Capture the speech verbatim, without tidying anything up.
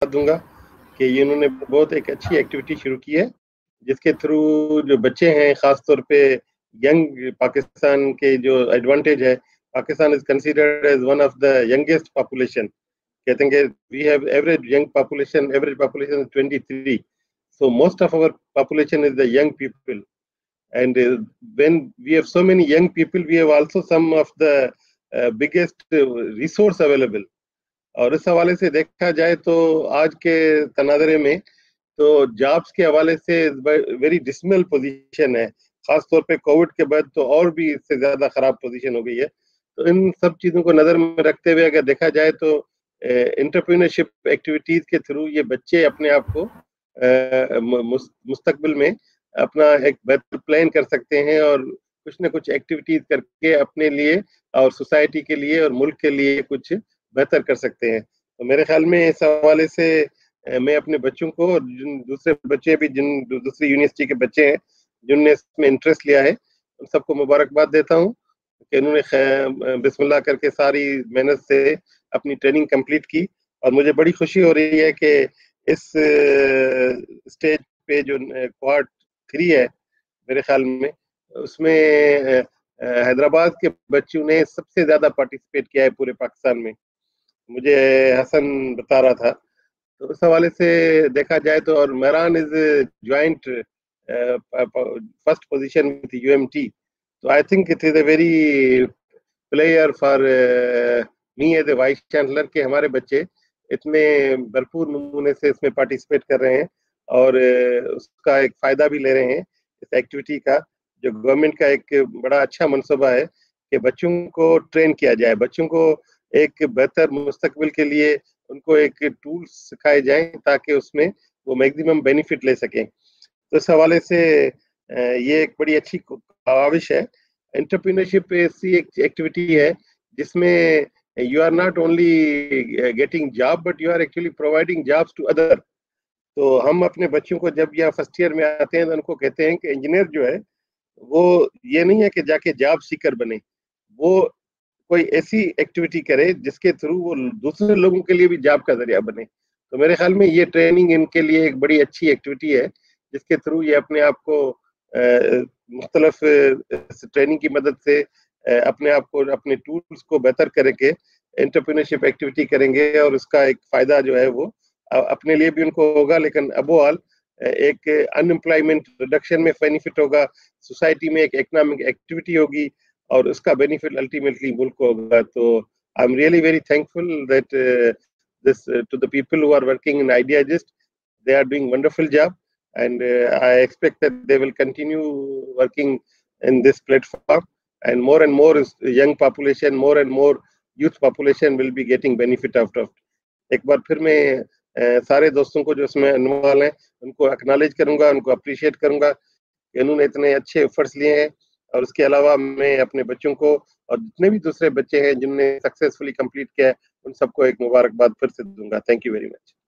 दूंगा کہ انہوں نے بہت ایک اچھی ایکٹیویٹی شروع کی ہے جس کے تھرو جو بچے ہیں خاص طور پہ ینگ پاکستان کے جو ایڈوانٹیج ہے Pakistan is considered as one of the youngest population کہتے ہیں کہ we have average young population average population is twenty three so most of our population is the young people and uh, when we have so many young people we have also some of the uh, biggest uh, resource available اور اس حوالے سے دیکھا جائے تو آج کے تناظرے میں تو جابس کے حوالے سے ویری ڈسمل پوزیشن ہے خاص طور پہ کووڈ کے بعد تو اور بھی اس سے زیادہ خراب پوزیشن ہو گئی ہے تو ان سب چیزوں کو نظر میں رکھتے ہوئے اگر دیکھا جائے تو انٹرپرینورشپ ایکٹیویٹیز کے تھرو یہ بچے اپنے آپ کو مستقبل میں اپنا ایک بہتر پلان کر سکتے ہیں اور کچھ نہ کچھ ایکٹیویٹیز کر کے اپنے لیے اور سوسائٹی کے لیے اور ملک کے لیے کچھ بہتر کر سکتے ہیں تو میرے خیال میں اس حوالے سے میں اپنے بچوں کو اور جن دوسرے بچے بھی جن دوسری یونیورسٹی کے بچے ہیں جن نے اس میں انٹرسٹ لیا ہے ان سب کو مبارکباد دیتا ہوں کہ انہوں نے بسم اللہ کر کے ساری محنت سے اپنی ٹریننگ کمپلیٹ کی اور مجھے بڑی خوشی ہو رہی ہے کہ اس اسٹیج پہ جو کوارٹ تھری ہے میرے خیال میں اس میں حیدرآباد کے بچوں نے سب سے زیادہ پارٹیسپیٹ کیا ہے پورے پاکستان میں مجھے حسن بتا رہا تھا تو اس حوالے سے دیکھا جائے تو اور Mehran is joint first position with U M T تو I think it is a very player for me as a vice chancellor کہ ہمارے بچے اتنے بھرپور نمونے سے اس میں پارٹیسپیٹ کر رہے ہیں اور اس کا ایک فائدہ بھی لے رہے ہیں اس ایکٹیویٹی کا جو گورنمنٹ کا ایک بڑا اچھا منصوبہ ہے کہ بچوں کو ٹرین کیا جائے بچوں کو ایک بہتر مستقبل کے لیے ان کو ایک ٹولس سکھائے جائیں تاکہ اس میں وہ میکسیمم بینیفٹ لے سکیں تو اس حوالے سے یہ ایک بڑی اچھی کاوش ہے انٹرپرینورشپ ایسی ایک ایکٹیویٹی ہے جس میں you are not only getting job but you are actually providing jobs to other تو ہم اپنے بچوں کو جب یا فرسٹ ایئر میں آتے ہیں تو ان کو کہتے ہیں کہ انجینئر جو ہے وہ یہ نہیں ہے کہ جا کے جاب سیکر بنے وہ کوئی ایسی ایکٹیویٹی کرے جس کے تھرو وہ دوسرے لوگوں کے لیے بھی جاب کا ذریعہ بنے تو میرے خیال میں یہ ٹریننگ ان کے لیے ایک بڑی اچھی ایکٹیویٹی ہے جس کے تھرو یہ اپنے آپ کو مختلف ٹریننگ کی مدد سے اپنے آپ کو اپنے ٹولز کو بہتر کرے کے انٹرپرینورشپ ایکٹیویٹی کریں گے اور اس کا ایک فائدہ جو ہے وہ اپنے لیے بھی ان کو ہوگا لیکن ابو آل ایک ان امپلائمنٹ ریڈکشن میں بینیفٹ ہوگا سوسائٹی میں ایک اکنامک ایکٹیویٹی ہوگی اور اس کا بینیفٹ الٹیمیٹلی ملک کو ہوگا تو I am really very thankful that this to the people who are working in idea just they are doing wonderful job and uh, I expect that they will continue working in this platform and more and more young population more and more youth population will be getting benefit out of ایک بار پھر میں سارے دوستوں کو جو اس میں involve ہیں ان کو اکنالج کروں گا ان کو اپریشیٹ کروں گا کہ انہوں نے اتنے اچھے ایفرٹس لیے ہیں اور اس کے علاوہ میں اپنے بچوں کو اور جتنے بھی دوسرے بچے ہیں جن نے سکسیسفلی کمپلیٹ کیا ہے ان سب کو ایک مبارکباد پھر سے دوں گا تھینک یو ویری مچ